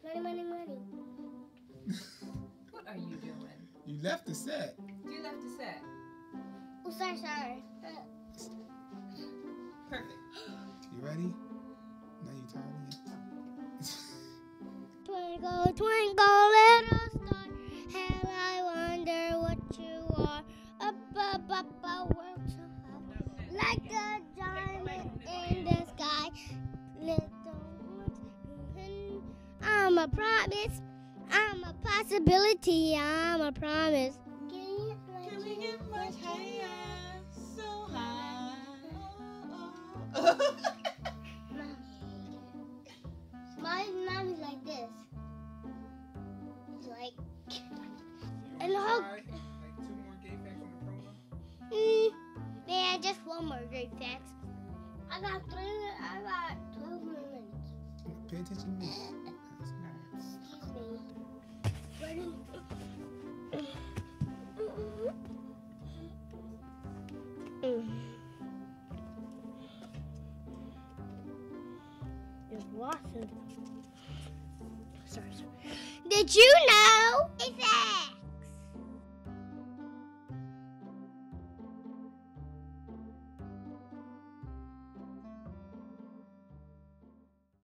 Money. What are you doing? You left the set. You left the set. Oh, sorry. Perfect. You ready? Now you tired again? Twinkle, twinkle, little star, how I wonder what you are. Up a world so high, like a diamond in the sky. Little ones, I'm a promise, I'm a possibility, I'm a promise. Can we get much higher? So high. Mommy's like this. Like, and You how? like 2 more gay facts from the promo? Yeah, just one more great facts. I got 12 more minutes. Pay attention to me. Excuse me. Ready? It's Watson. Sorry. Did you know? It's that.